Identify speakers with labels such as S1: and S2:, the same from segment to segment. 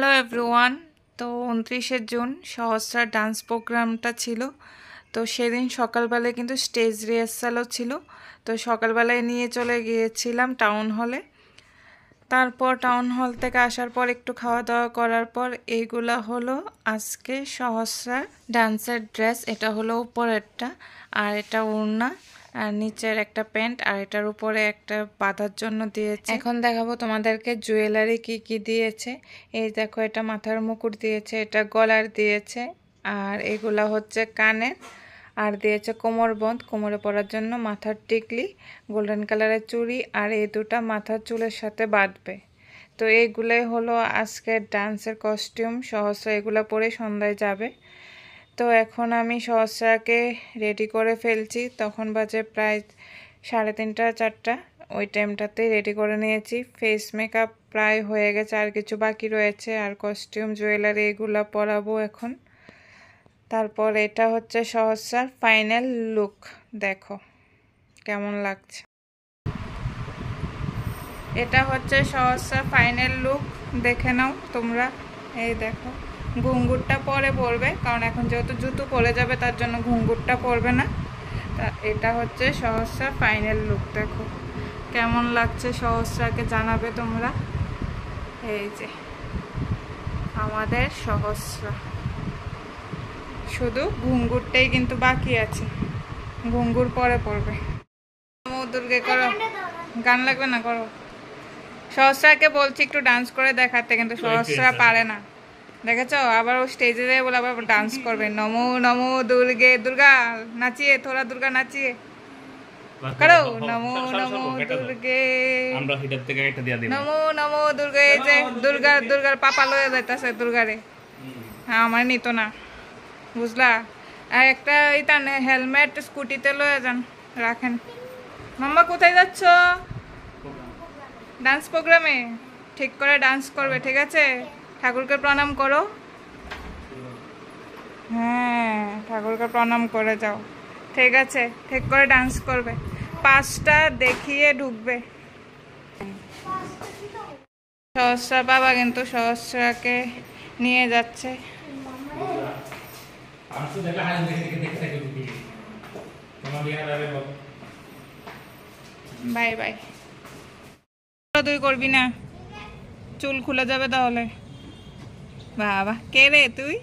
S1: Hello everyone. তো 29শে June সহস্রা dance প্রোগ্রামটা ছিল। তো সেদিন সকালবেলায় কিন্তু স্টেজ রিহার্সালও ছিল। তো সকালবেলায় নিয়ে চলে গিয়েছিলাম টাউন হলে। তারপর টাউন হল থেকে আসার পর একটু খাওয়া দাওয়া করার পর এইগুলা হলো আজকে সহস্রা ডান্সের ড্রেস। এটা হলো উপরেরটা, আর এটা ওড়না, আর নিচের একটা প্যান্ট, আর এটার উপরে একটা বাঁধার জন্য দিয়েছে। এখন দেখাবো তোমাদেরকে জুয়েলারি কি কি দিয়েছে। এই দেখো, এটা মাথার মুকুট দিয়েছে, এটা গলার দিয়েছে, আর এগুলা হচ্ছে কানের, আর দিয়েছে কোমরবন্ধ, কোমরে পরার জন্য, মাথার টিকলি, গোল্ডেন কালারের চুড়ি, আর এই দুটা মাথার চুলের সাথে বাঁধবে। তো এইগুলোই হলো আজকের ডান্সের কস্টিউম। সহস্রা এগুলো পরে সন্ধ্যায় যাবে। তো এখন আমি সহস্রাকে রেডি করে ফেলছি। তখন বাজে প্রায় 3:30 4টা। ওই টাইমটাতেই রেডি করে নিয়েছি। ফেস মেকআপ প্রায় হয়ে গেছে, আর কিছু বাকি রয়েছে, আর কস্টিউম জুয়েলারি এগুলো পরাবো এখন। তারপর এটা হচ্ছে সহস্রার ফাইনাল লুক। দেখো কেমন লাগছে। এটা হচ্ছে সহস্রার ফাইনাল লুক, দেখে নাও তোমরা। এই দেখো, ঘুঙ্গুরটা পরে পরবে, কারণ এখন যেহেতু জুতো পরে যাবে তার জন্য ঘুঙ্গুরটা পরবে না। তা এটা হচ্ছে সহস্রার ফাইনাল লুক। দেখো কেমন লাগছে সহস্রাকে জানাবে তোমরা। এই যে আমাদের সহস্রা, শুধু ঘুঙ্গুরটাই কিন্তু বাকি আছে, ঘুঙ্গুর পরে পড়বে। দুর্গে করো, গান লাগবে না, করো। সহস্রাকে বলছি একটু ডান্স করে দেখাতে, কিন্তু সহস্রা পারে না, দেখেছো? আবার ও স্টেজে যায় বলে আবার ডান্স করবে। নমো নমো দুর্গে, দুর্গা নাচিয়ে, থোড়া দুর্গা নাচিয়ে করো। নমো নমো দুর্গে,
S2: আমরা হিটার থেকে এটা দিয়া দিই।
S1: নমো নমো দুর্গে। এই যে দুর্গার পাপা লয়ে যাইতাছে দুর্গারে। হ্যাঁ, আমার নিত না, বুঝলা? আর একটা এটা হেলমেট স্কুটিতে লয়ে যান, রাখেন। মাম্মা কোথায় যাচ্ছ? ডান্স প্রোগ্রামে। ঠিক করে ডান্স করবে, ঠিক আছে? ঠাকুরকে প্রণাম করো। হ্যাঁ, ঠাকুরকে প্রণাম করে যাও, ঠিক আছে? ঠিক করে ডান্স করবে, 5টা দেখিয়ে ঢুকবে। সহস্রা বাবা কিন্তু সহস্রাকে নিয়ে যাচ্ছে। Bye bye. তুই করবি না, চুল খুলে যাবে তাহলে। বাবা, কে রে তুই?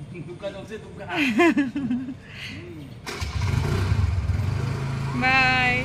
S1: বাই।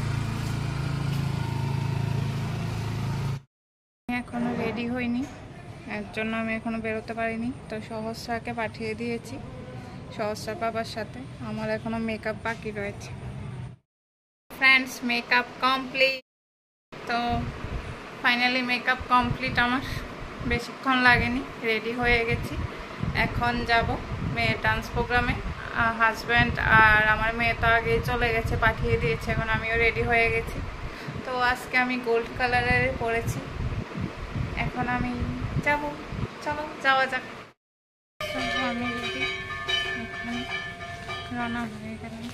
S1: এখনো রেডি হইনি, এর জন্য আমি এখনো বেরোতে পারিনি। তো সহস্রাকে পাঠিয়ে দিয়েছি সহস্রা বাবার সাথে। আমার এখনো মেকআপ বাকি রয়েছে। Friends, makeup complete. তো ফাইনালি মেকআপ কমপ্লিট আমার, বেশিক্ষণ লাগেনি, রেডি হয়ে গেছি। এখন যাব মেয়ের ডান্স প্রোগ্রামে। হাজব্যান্ড আর আমার মেয়ে তো আগেই চলে গেছে, পাঠিয়ে দিয়েছে। এখন আমিও রেডি হয়ে গেছি। তো আজকে আমি গোল্ড কালারের পরেছি। এখন আমি যাব, চলো যাওয়া যাক। আমি রেডি, এখন রান্না হয়ে গেলাম।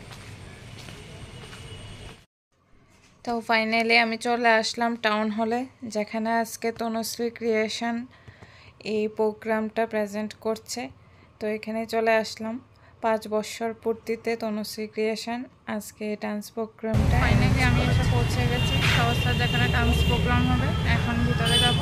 S1: তো ফাইনালি আমি চলে আসলাম টাউন হলে, যেখানে আজকে তনুশ্রী ক্রিয়েশন এই প্রোগ্রামটা প্রেজেন্ট করছে। তো এখানে চলে আসলাম 5 বছর পূর্তিতে তনুশ্রী ক্রিয়েশন আজকে ডান্স প্রোগ্রামটা। ফাইনালি আমি এসে পৌঁছে গেছি সহস্রা যেখানে ডান্স প্রোগ্রাম হবে। এখন ভিতরে যাব।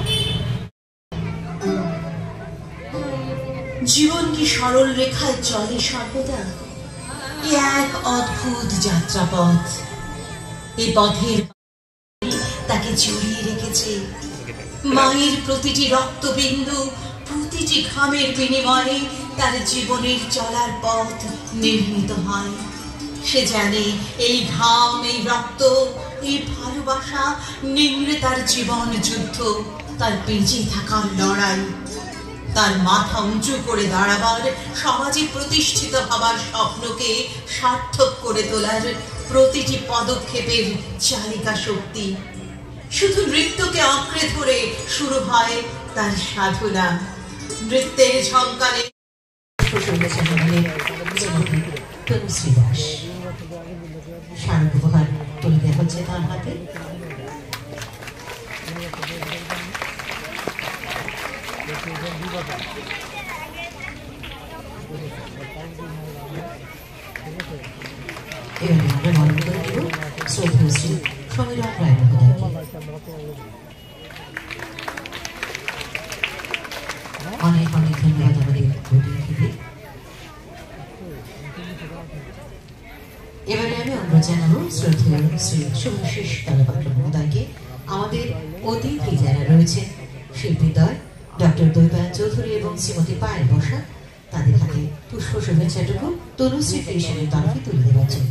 S3: জীবন কি সরল রেখায় চলে সর্বদা? এক অদ্ভুত যাত্রাপথ। এই পথের তাকে জড়িয়ে রেখেছে মায়ের প্রতিটি রক্তবিন্দু, প্রতিটি ঘামের বিনিময়ে তার জীবনের চলার পথ নির্মিত হয়। সে জানে এই ঘাম, এই রক্ত, এই ভালোবাসা নিংড়ে তার জীবন যুদ্ধ, তার বেঁচে থাকার লড়াই, তার মাথা উঁচু করে দাঁড়াবার, সমাজে প্রতিষ্ঠিত হবার স্বপ্নকে সার্থক করে তোলার প্রতিটি পদক্ষেপের চালিকা শক্তি। শুধু নৃত্যকে আঁকড়ে ধরে শুরু হয় তার সাধনা। নৃত্যের ঝঙ্কারে তনুশ্রী দাস স্মারক উপহার তুলে দেওয়া হচ্ছে তার হাতে। এবারে আমরা বরণ করে দেব শ্রদ্ধেয় শ্রী সমীরণ রায় মহোদয়কে। অনেক অনেক ধন্যবাদ আমাদের অতিথিদের। এবারে আমি অনুরোধ জানাবো শ্রদ্ধেয় শ্রী শুভাশিস দলপাত্র মহোদয়কে আমাদের অতিথি যারা রয়েছেন শিল্পীদ্বয় ডক্টর দৈপায়ন চৌধুরী এবং শ্রীমতী পায়েল বসা তাদের হাতে পুষ্প শুভেচ্ছাটুকু তনুশ্রী ক্রিয়েশনের তরফে তুলে দেওয়ার জন্য।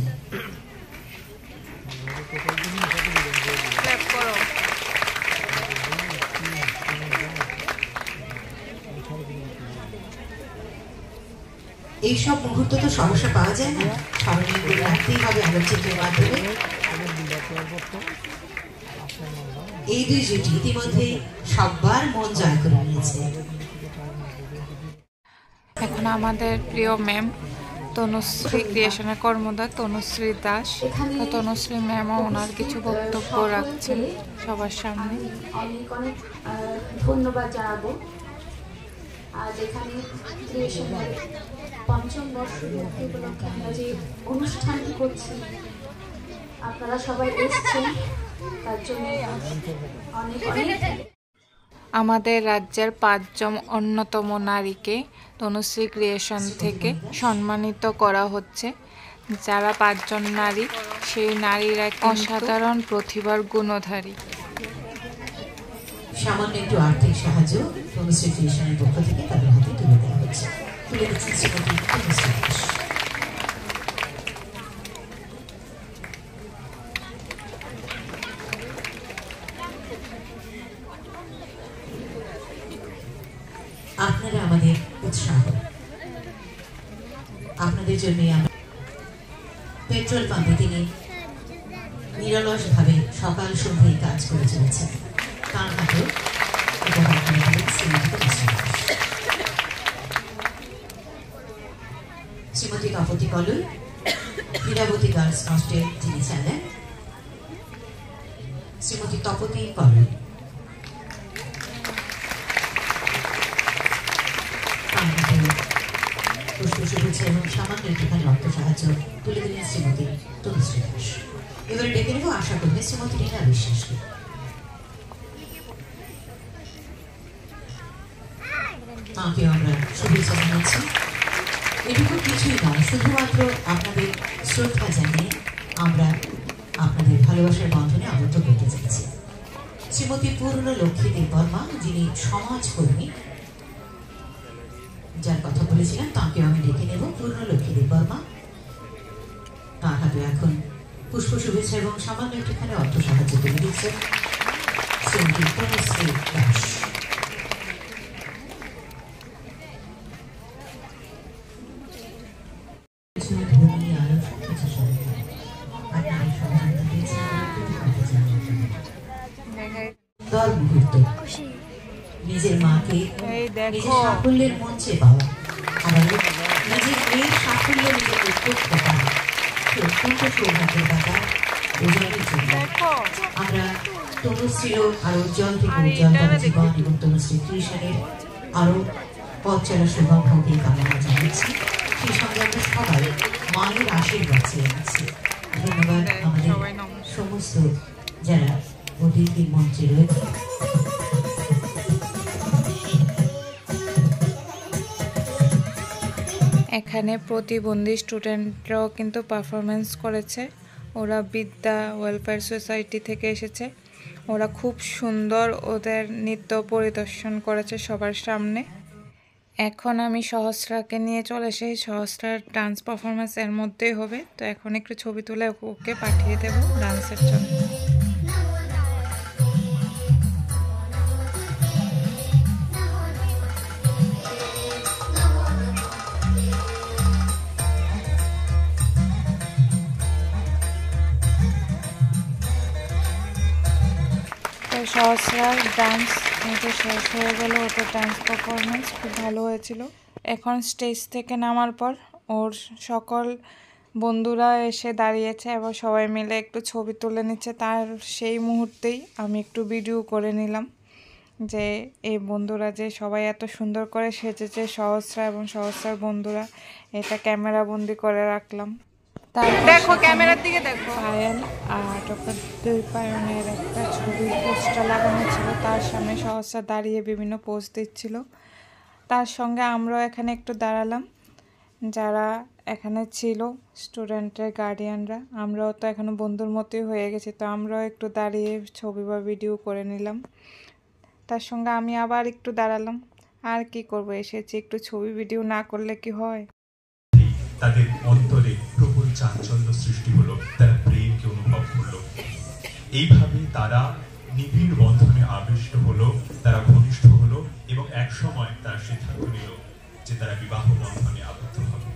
S3: এইসব মুহূর্ত তো সহসা পাওয়া যায় না, স্মরণীয় করে রাখতেই হবে আলোকচিত্রের মাধ্যমে। এই দুই জুটি ইতিমধ্যে সবার মন জয় করে নিয়েছে।
S1: এখন আমাদের প্রিয় ম্যাম তনুশ্রী ক্রিয়েশনের কর্মদার তনুশ্রী দাস, তো তনুশ্রী ম্যামও ওনার কিছু বক্তব্য রাখছেন সবার সামনে।
S4: অনেক অনেক ধন্যবাদ জানাবো। আজ এখানে ক্রিয়েশনের ৫ম বর্ষ উপলক্ষে আমরা যে অনুষ্ঠানটি করছি, আপনারা সবাই এসেছেন, তার জন্য অনেক অনেক।
S1: আমাদের রাজ্যের ৫ জন অন্যতম নারীকে তনুশ্রী ক্রিয়েশন থেকে সম্মানিত করা হচ্ছে। যারা ৫ জন নারী, সেই নারীরা অসাধারণ প্রতিভার গুণধারী।
S3: সামান্য একটু আর্থিক সাহায্য তনুশ্রী ক্রিয়েশনের পক্ষ থেকে তাদের হাতে তুলে দেওয়া হচ্ছে। তুলে দিচ্ছেন শ্রীমতী তনুশ্রী দাস। আপনারা আমাদের উৎসাহ, আপনাদের জন্য আমরা পেট্রোল পাম্পে তিনি নিরলস ভাবে সকাল সন্ধ্যায় কাজ করে চলেছেন। তার হাতে উপহার করে দিলেন শ্রীমতী তনুশ্রী দাস। শ্রীমতী তপতী কলই হীরাবতী গার্লস হস্টেল যিনি চালান, শ্রীমতী তপতী কলই। পুষ্প শুভেচ্ছা এবং সামান্য একটুখানি অর্থ সাহায্য তুলে দিলেন শ্রীমতী তনুশ্রী দাস। এবারে ডেকে নেব আশা করবে শ্রীমতী রীনা বিশ্বাসকে। তাঁকেও আমরা শুভেচ্ছা জানাচ্ছি। এটুকু কিছুই নয়, শুধুমাত্র আপনাদের শ্রদ্ধা জানিয়ে আমরা আপনাদের ভালোবাসার বন্ধনে আবদ্ধ করতে চাইছি। শ্রীমতী পূর্ণ লক্ষ্মী দেববর্মা, যিনি সমাজকর্মী, যার কথা বলেছিলাম, তাঁকে আমি ডেকে নেব। পূর্ণ লক্ষ্মী দেববর্মা, তাঁর হাতে এখন পুষ্প শুভেচ্ছা এবং সামান্য একটুখানি অর্থ সাহায্য তুলে দিচ্ছেন শ্রীমতী তনুশ্রী দাস। নিজের মাকে নিজের সাফল্যের মঞ্চে পাওয়া, আবার নিজের মেয়ের সাফল্য নিজের প্রত্যক্ষ পাওয়া অত্যন্ত সৌভাগ্যের ব্যাপার। উজ্জ্বলের জন্য আমরা তনুশ্রীর আরো উজ্জ্বল থেকে উজ্জ্বলতর জীবন এবং তনুশ্রী ক্রিয়েশনের আরো পথ চলা সুগম হোক এই কামনা জানাচ্ছি। সেই সঙ্গে আমরা সবাই মায়ের আশীর্বাদ চেয়ে আছি। ধন্যবাদ আমাদের সমস্ত যারা অতিথি মঞ্চে রয়েছে।
S1: এখানে প্রতিবন্ধী স্টুডেন্টরাও কিন্তু পারফরমেন্স করেছে। ওরা বিদ্যা ওয়েলফেয়ার সোসাইটি থেকে এসেছে। ওরা খুব সুন্দর ওদের নৃত্য পরিদর্শন করেছে সবার সামনে। এখন আমি সহস্রাকে নিয়ে চলে এসেছি। সহস্রার ডান্স পারফরমেন্স এর মধ্যেই হবে, তো এখন একটু ছবি তুলে ওকে পাঠিয়ে দেব ডান্সের জন্য। সহস্রার ডান্স এটা শেষ হয়ে গেল। ওটার ডান্স পারফরমেন্স খুব ভালো হয়েছিল। এখন স্টেজ থেকে নামার পর ওর সকল বন্ধুরা এসে দাঁড়িয়েছে, এবার সবাই মিলে একটু ছবি তুলে নিচ্ছে। তার সেই মুহূর্তেই আমি একটু ভিডিও করে নিলাম। যে এই বন্ধুরা যে সবাই এত সুন্দর করে সেজেছে, সহস্রা এবং সহস্রার বন্ধুরা, এটা ক্যামেরা বন্দি করে রাখলাম। দেখো ক্যামেরার দিকে দেখো। পায়েল আর ডক্টর দৈপায়নের একটা ছবির পোস্টার লাগানো ছিল, তার সামনে সহস্রা দাঁড়িয়ে বিভিন্ন পোস্ট দিচ্ছিল। তার সঙ্গে আমরাও এখানে একটু দাঁড়ালাম, যারা এখানে ছিল স্টুডেন্টের গার্ডিয়ানরা, আমরাও তো এখনো বন্ধুর মতোই হয়ে গেছি, তো আমরাও একটু দাঁড়িয়ে ছবি বা ভিডিও করে নিলাম। তার সঙ্গে আমি আবার একটু দাঁড়ালাম, আর কি করব, এসেছি একটু ছবি ভিডিও না করলে কি হয়।
S5: তাদের অন্তরে প্রবল চাঞ্চল্য সৃষ্টি হলো, তারা প্রেমকে অনুভব করলো। এইভাবে তারা নিবিড় বন্ধনে আবিষ্ট হলো, তারা ঘনিষ্ঠ হলো এবং এক সময় তারা সিদ্ধান্ত নিল যে তারা বিবাহ বন্ধনে আবদ্ধ হবে।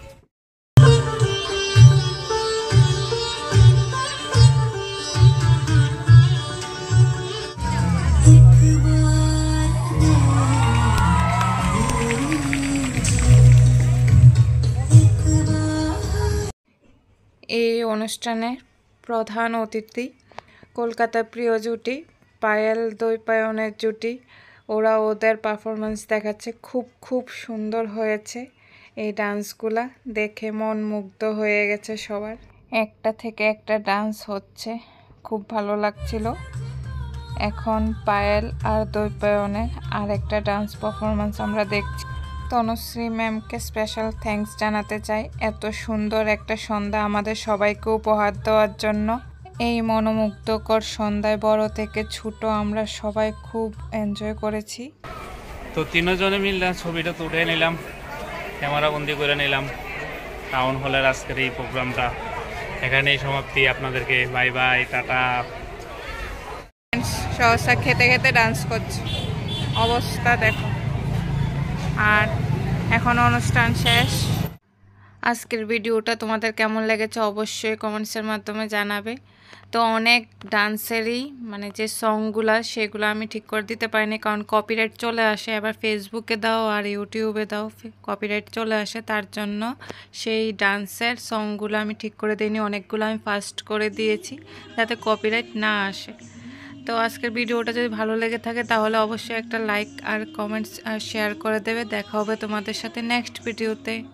S1: এই অনুষ্ঠানের প্রধান অতিথি কলকাতার প্রিয় জুটি পায়েল দৈপায়নের জুটি। ওরা ওদের পারফরমেন্স দেখাচ্ছে, খুব সুন্দর হয়েছে। এই ডান্সগুলা দেখে মন মুগ্ধ হয়ে গেছে সবার। একটা থেকে একটা ডান্স হচ্ছে, খুব ভালো লাগছিল। এখন পায়েল আর দৈপায়নের আর একটা ডান্স পারফরমেন্স আমরা দেখছি। তনুশ্রী ম্যামকে স্পেশাল থ্যাঙ্কস জানাতে চাই এত সুন্দর একটা সন্ধ্যা আমাদের সবাইকে উপহার দেওয়ার জন্য। এই মনোমুগ্ধকর সন্ধ্যায় বড় থেকে ছোট আমরা সবাই খুব এনজয় করেছি।
S2: তো তিনজনে মিলে ছবিটা তুলে নিলাম, ক্যামেরা বন্দি করে নিলাম। টাউন হলের আজকের এই প্রোগ্রামটা এখানেই সমাপ্তি। আপনাদেরকে বাই বাই, টাটা।
S1: সহসা খেতে খেতে ডান্স করছে, অবস্থা দেখো। আর এখন অনুষ্ঠান শেষ। আজকের ভিডিওটা তোমাদের কেমন লেগেছে অবশ্যই কমেন্টসের মাধ্যমে জানাবে। তো অনেক ডান্সেরই মানে যে সংগুলা সেগুলো আমি ঠিক করে দিতে পারিনি, কারণ কপিরাইট চলে আসে। এবার ফেসবুকে দাও আর ইউটিউবে দাও কপিরাইট চলে আসে, তার জন্য সেই ডান্সের সংগুলো আমি ঠিক করে দিইনি। অনেকগুলো আমি ফার্স্ট করে দিয়েছি যাতে কপিরাইট না আসে। তো আজকের ভিডিওটা যদি ভালো লেগে থাকে তাহলে অবশ্যই একটা লাইক আর কমেন্টস আর শেয়ার করে দেবে। দেখা হবে তোমাদের সাথে নেক্সট ভিডিওতে।